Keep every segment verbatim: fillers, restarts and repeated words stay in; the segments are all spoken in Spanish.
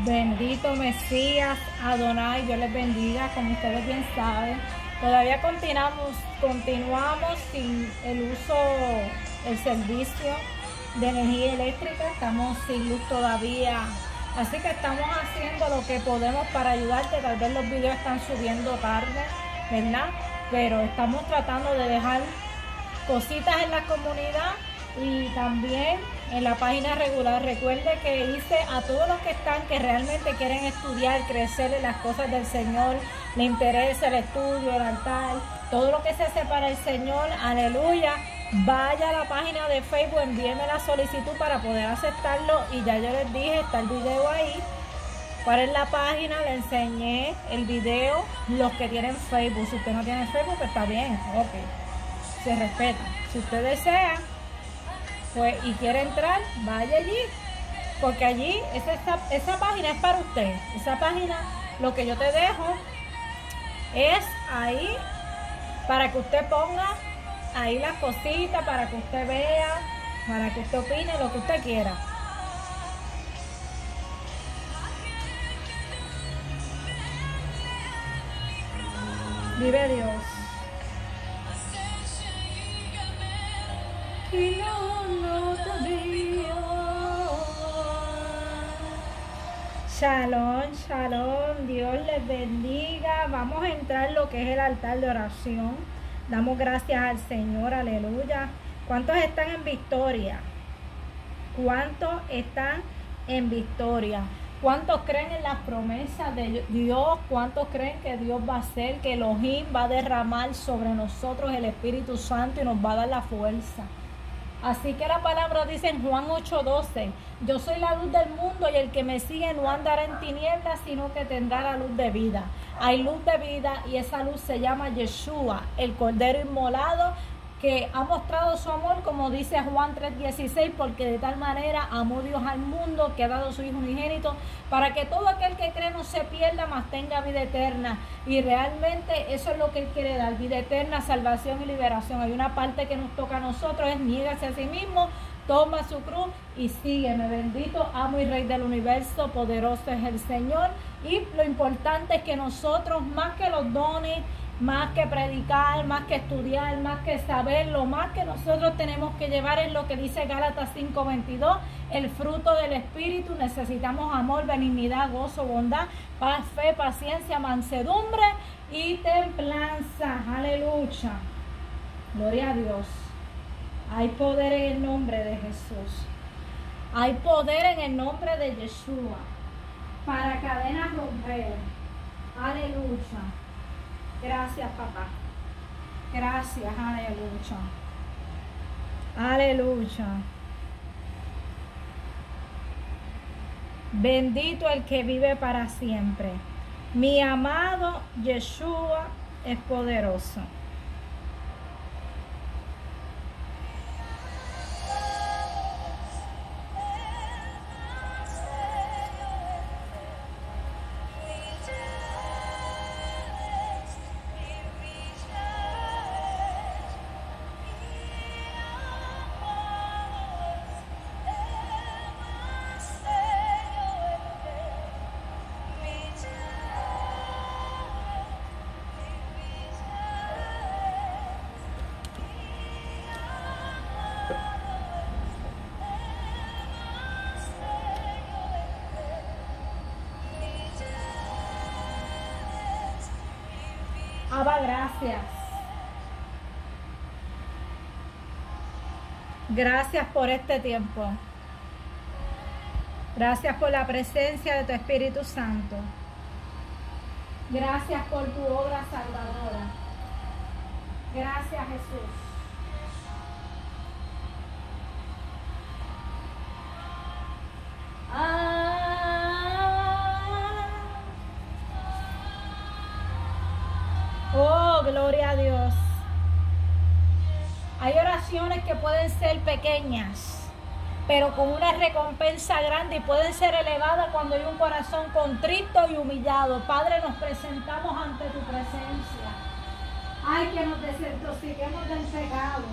Bendito Mesías, Adonai, Dios les bendiga, como ustedes bien saben. Todavía continuamos, continuamos sin el uso, el servicio de energía eléctrica, estamos sin luz todavía. Así que estamos haciendo lo que podemos para ayudarte. Tal vez los videos están subiendo tarde, ¿verdad? Pero estamos tratando de dejar cositas en la comunidad y también en la página regular. Recuerde que hice a todos los que están, que realmente quieren estudiar, crecer en las cosas del Señor, le interesa el estudio, el altar, todo lo que se hace para el Señor, aleluya. Vaya a la página de Facebook, envíeme la solicitud para poder aceptarlo. Y ya yo les dije, está el video ahí. ¿Cuál es la página? Le enseñé el video. Los que tienen Facebook, si usted no tiene Facebook, pues está bien, ok, se respeta. Si usted desea pues y quiere entrar, vaya allí, porque allí esa, esa, esa página es para usted. Esa página, lo que yo te dejo es ahí para que usted ponga ahí las cositas, para que usted vea, para que usted opine lo que usted quiera. Vive Dios. Y no, no todavía. Shalom, shalom, Dios les bendiga. Vamos a entrar en lo que es el altar de oración. Damos gracias al Señor, aleluya. ¿Cuántos están en victoria? ¿Cuántos están en victoria? ¿Cuántos creen en las promesas de Dios? ¿Cuántos creen que Dios va a hacer, que Elohim va a derramar sobre nosotros el Espíritu Santo y nos va a dar la fuerza? Así que la palabra dice en Juan ocho doce, yo soy la luz del mundo y el que me sigue no andará en tinieblas, sino que tendrá la luz de vida. Hay luz de vida y esa luz se llama Yeshua, el Cordero Inmolado, que ha mostrado su amor, como dice Juan tres dieciséis, porque de tal manera amó Dios al mundo que ha dado su Hijo unigénito, para que todo aquel que cree no se pierda, mas tenga vida eterna. Y realmente eso es lo que Él quiere dar, vida eterna, salvación y liberación. Hay una parte que nos toca a nosotros, es niégase a sí mismo, toma su cruz y sígueme. Bendito, amo y Rey del universo, poderoso es el Señor. Y lo importante es que nosotros, más que los dones, más que predicar, más que estudiar, más que saber, lo más que nosotros tenemos que llevar es lo que dice Gálatas cinco veintidós, el fruto del Espíritu. Necesitamos amor, benignidad, gozo, bondad, paz, fe, paciencia, mansedumbre y templanza. Aleluya. Gloria a Dios. Hay poder en el nombre de Jesús. Hay poder en el nombre de Yeshua para cadenas romper. Aleluya. Gracias, papá. Gracias, aleluya. Aleluya. Bendito el que vive para siempre. Mi amado Yeshua es poderoso. Abba, gracias. Gracias por este tiempo. Gracias por la presencia de tu Espíritu Santo. Gracias por tu obra salvadora. Gracias, Jesús. Ah. Oh, gloria a Dios. Hay oraciones que pueden ser pequeñas, pero con una recompensa grande, y pueden ser elevadas cuando hay un corazón contrito y humillado. Padre, nos presentamos ante tu presencia. Ay, que nos desintoxiquemos del pecado.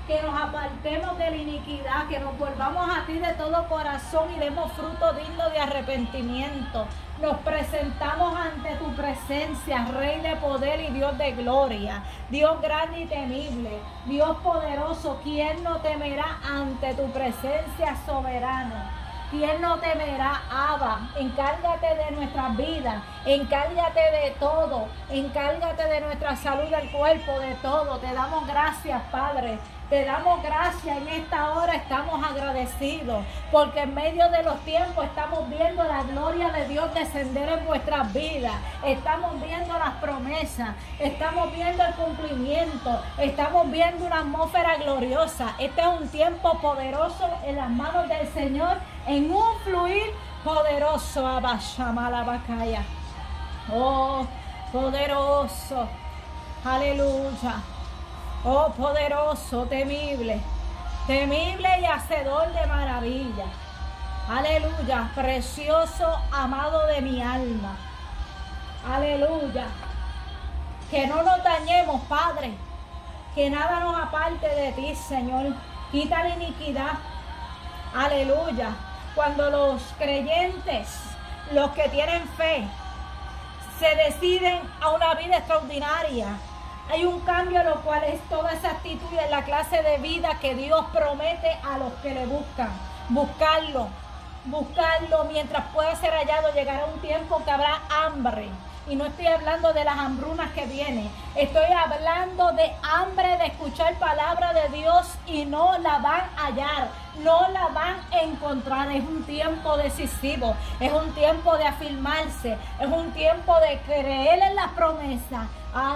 que nos apartemos de la iniquidad, que nos volvamos a ti de todo corazón y demos fruto digno de arrepentimiento. Nos presentamos ante tu presencia, Rey de poder y Dios de gloria, Dios grande y temible, Dios poderoso. ¿Quién no temerá ante tu presencia soberana? ¿Quién no temerá? Abba, encárgate de nuestras vidas, encárgate de todo, encárgate de nuestra salud del cuerpo, de todo. Te damos gracias, Padre. Te damos gracias en esta hora, estamos agradecidos, porque en medio de los tiempos estamos viendo la gloria de Dios descender en nuestras vidas, estamos viendo las promesas, estamos viendo el cumplimiento, estamos viendo una atmósfera gloriosa. Este es un tiempo poderoso en las manos del Señor, en un fluir poderoso. Abashamalabakaya. Oh, poderoso, aleluya. Oh, poderoso, temible, temible y hacedor de maravilla. Aleluya, precioso, amado de mi alma. Aleluya. Que no nos dañemos, Padre. Que nada nos aparte de ti, Señor. Quita la iniquidad. Aleluya. Cuando los creyentes, los que tienen fe, se deciden a una vida extraordinaria, hay un cambio, lo cual es toda esa actitud y la clase de vida que Dios promete a los que le buscan. Buscarlo, buscarlo mientras pueda ser hallado. Llegará un tiempo que habrá hambre. Y no estoy hablando de las hambrunas que vienen. Estoy hablando de hambre de escuchar palabra de Dios y no la van a hallar. No la van a encontrar. Es un tiempo decisivo. Es un tiempo de afirmarse. Es un tiempo de creer en las promesas.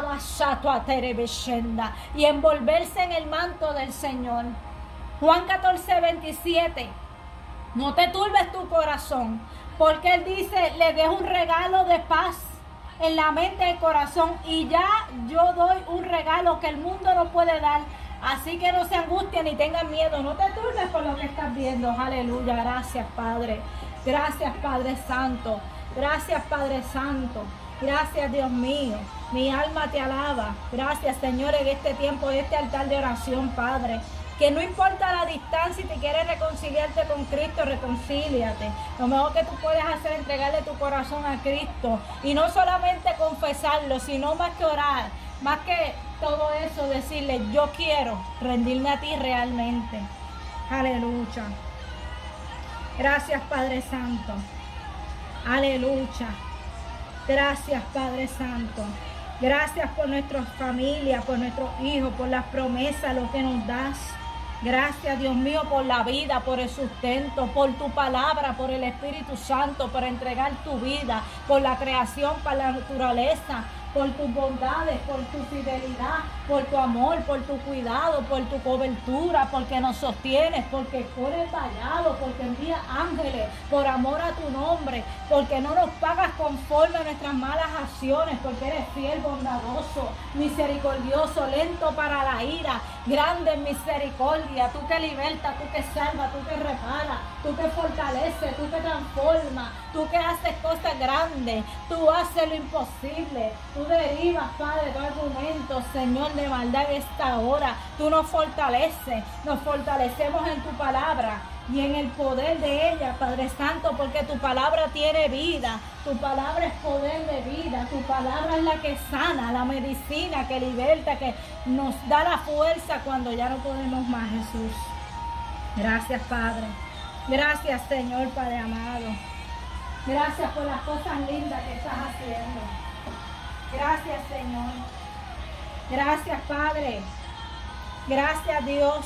Y envolverse en el manto del Señor. Juan catorce, veintisiete. No te turbes tu corazón, porque Él dice, le dejo un regalo de paz en la mente y el corazón, y ya yo doy un regalo que el mundo no puede dar. Así que no se angustien ni tengan miedo. No te turbes por lo que estás viendo. Aleluya. Gracias, Padre. Gracias, Padre Santo. Gracias, Padre Santo. Gracias, Dios mío. Mi alma te alaba. Gracias, Señor, en este tiempo, en este altar de oración, Padre. Que no importa la distancia, si te quieres reconciliarte con Cristo, reconcíliate. Lo mejor que tú puedes hacer es entregarle tu corazón a Cristo. Y no solamente confesarlo, sino más que orar, más que todo eso, decirle, yo quiero rendirme a ti realmente. Aleluya. Gracias, Padre Santo. Aleluya. Gracias, Padre Santo. Gracias por nuestras familias, por nuestros hijos, por las promesas, lo que nos das. Gracias, Dios mío, por la vida, por el sustento, por tu palabra, por el Espíritu Santo, por entregar tu vida, por la creación, por la naturaleza, por tus bondades, por tu fidelidad, por tu amor, por tu cuidado, por tu cobertura, porque nos sostienes, porque pones vallado, porque envías ángeles, por amor a tu nombre, porque no nos pagas conforme a nuestras malas acciones, porque eres fiel, bondadoso, misericordioso, lento para la ira, grande en misericordia, tú que libertas, tú que salvas, tú que reparas, tú que fortaleces, tú que transformas, tú que haces cosas grandes, tú haces lo imposible, tú derivas, Padre, todo argumento, Señor, de maldad en esta hora. Tú nos fortaleces, nos fortalecemos en tu palabra y en el poder de ella, Padre Santo, porque tu palabra tiene vida, tu palabra es poder de vida, tu palabra es la que sana, la medicina que liberta, que nos da la fuerza cuando ya no podemos más, Jesús. Gracias, Padre. Gracias, Señor, Padre amado. Gracias por las cosas lindas que estás haciendo. Gracias, Señor. Gracias, Padre. Gracias, Dios.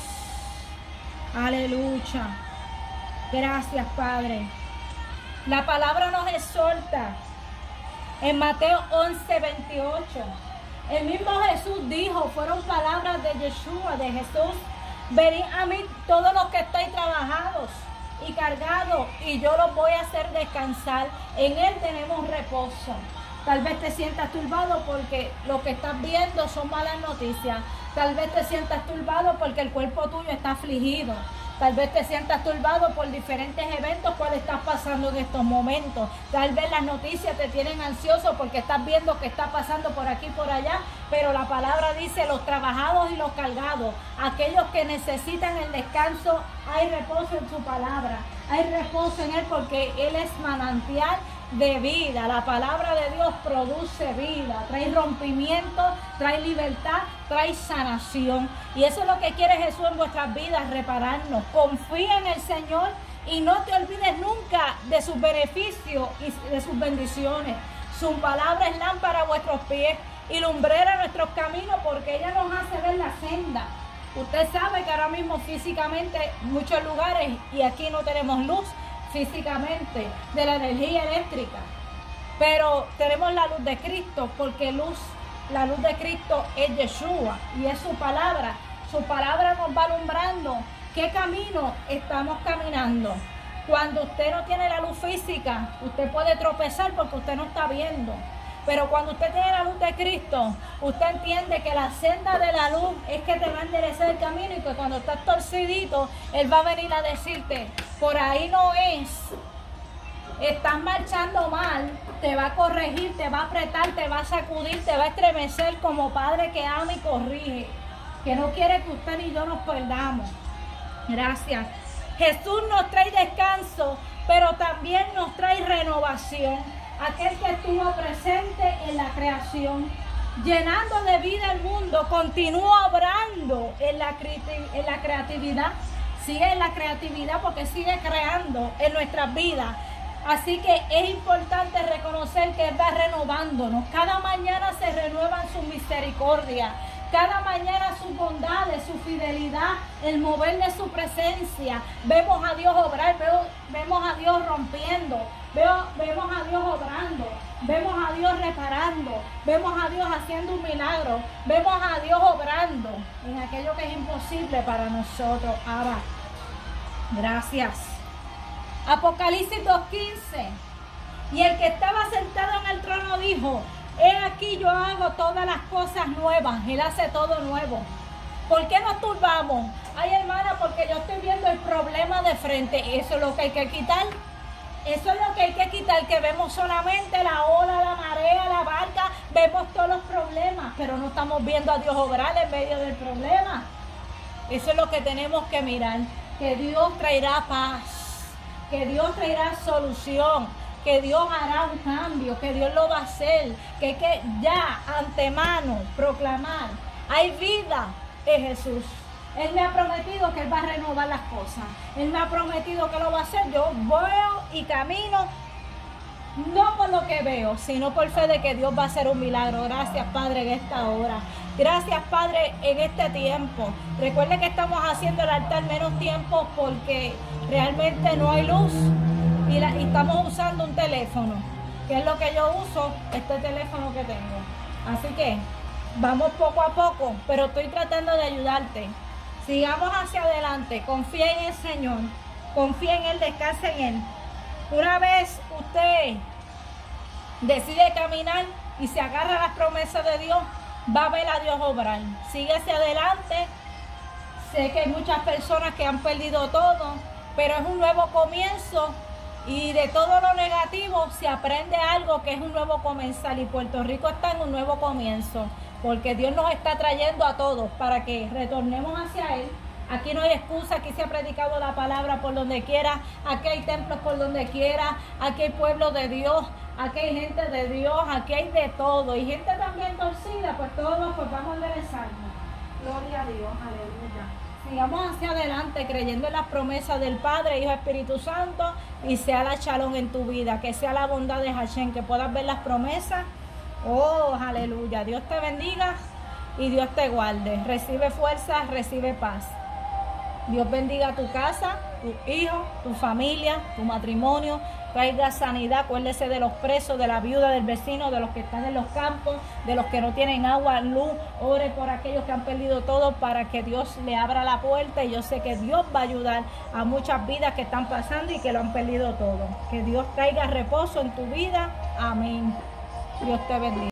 Aleluya. Gracias, Padre. La palabra nos exhorta en Mateo once, veintiocho. El mismo Jesús dijo, fueron palabras de Yeshua, de Jesús: venid a mí todos los que estáis trabajados y cargados, y yo los voy a hacer descansar. En Él tenemos reposo. Tal vez te sientas turbado porque lo que estás viendo son malas noticias. Tal vez te sientas turbado porque el cuerpo tuyo está afligido. Tal vez te sientas turbado por diferentes eventos cuales estás pasando en estos momentos. Tal vez las noticias te tienen ansioso porque estás viendo que está pasando por aquí y por allá. Pero la palabra dice, los trabajados y los cargados, aquellos que necesitan el descanso, hay reposo en su palabra. Hay reposo en Él porque Él es manantial de vida. La palabra de Dios produce vida, trae rompimiento, trae libertad, trae sanación. Y eso es lo que quiere Jesús en vuestras vidas, repararnos. Confía en el Señor y no te olvides nunca de sus beneficios y de sus bendiciones. Su palabra es lámpara a vuestros pies y lumbrera a nuestros caminos, porque ella nos hace ver la senda. Usted sabe que ahora mismo físicamente muchos lugares, y aquí no tenemos luz físicamente de la energía eléctrica, pero tenemos la luz de Cristo, porque luz, la luz de Cristo es Yeshua y es su palabra. Su palabra nos va alumbrando qué camino estamos caminando. Cuando usted no tiene la luz física, usted puede tropezar porque usted no está viendo. Pero cuando usted tiene la luz de Cristo, usted entiende que la senda de la luz es que te va a enderezar el camino, y que cuando estás torcidito, Él va a venir a decirte, por ahí no es, estás marchando mal, te va a corregir, te va a apretar, te va a sacudir, te va a estremecer como padre que ama y corrige, que no quiere que usted ni yo nos perdamos. Gracias. Jesús nos trae descanso, pero también nos trae renovación. Aquel que estuvo presente en la creación, llenando de vida el mundo, continúa obrando en la, en la creatividad. Sigue en la creatividad porque sigue creando en nuestras vidas. Así que es importante reconocer que Él va renovándonos. Cada mañana se renuevan sus misericordias. Cada mañana sus bondades, su fidelidad, el mover de su presencia. Vemos a Dios obrar, veo, vemos a Dios rompiendo, veo, vemos a Dios obrando, vemos a Dios reparando, vemos a Dios haciendo un milagro, vemos a Dios obrando en aquello que es imposible para nosotros. Ahora, gracias. Apocalipsis dos quince. Y el que estaba sentado en el trono dijo, he aquí yo hago todas las cosas nuevas. Él hace todo nuevo. ¿Por qué nos turbamos? Ay, hermana, porque yo estoy viendo el problema de frente. Eso es lo que hay que quitar. Eso es lo que hay que quitar, que vemos solamente la ola, la marea, la barca, vemos todos los problemas, pero no estamos viendo a Dios obrar en medio del problema. Eso es lo que tenemos que mirar, que Dios traerá paz, que Dios traerá solución, que Dios hará un cambio, que Dios lo va a hacer, que hay que ya antemano proclamar, hay vida en Jesús. Él me ha prometido que Él va a renovar las cosas. Él me ha prometido que lo va a hacer. Yo voy y camino, no por lo que veo, sino por fe de que Dios va a hacer un milagro. Gracias, Padre, en esta hora. Gracias, Padre, en este tiempo. Recuerde que estamos haciendo el altar menos tiempo porque realmente no hay luz. Y, la, y estamos usando un teléfono, que es lo que yo uso, este teléfono que tengo. Así que vamos poco a poco, pero estoy tratando de ayudarte. Sigamos hacia adelante, confía en el Señor, confía en Él, descansa en Él. Una vez usted decide caminar y se agarra a las promesas de Dios, va a ver a Dios obrar. Sigue hacia adelante. Sé que hay muchas personas que han perdido todo, pero es un nuevo comienzo. Y de todo lo negativo se aprende algo que es un nuevo comenzar, y Puerto Rico está en un nuevo comienzo, porque Dios nos está trayendo a todos para que retornemos hacia Él. Aquí no hay excusa, aquí se ha predicado la palabra por donde quiera, aquí hay templos por donde quiera, aquí hay pueblo de Dios, aquí hay gente de Dios, aquí hay de todo, y gente también torcida, pues todos pues vamos a enderezarnos. Gloria a Dios, aleluya. Sigamos hacia adelante creyendo en las promesas del Padre, Hijo, Espíritu Santo, y sea la shalom en tu vida, que sea la bondad de Hashem, que puedas ver las promesas. Oh, aleluya. Dios te bendiga y Dios te guarde. Recibe fuerza, recibe paz. Dios bendiga tu casa, tu hijo, tu familia, tu matrimonio. Traiga sanidad. Acuérdese de los presos, de la viuda, del vecino, de los que están en los campos, de los que no tienen agua, luz. Ore por aquellos que han perdido todo para que Dios le abra la puerta. Y yo sé que Dios va a ayudar a muchas vidas que están pasando y que lo han perdido todo. Que Dios traiga reposo en tu vida. Amén. Dios te bendiga.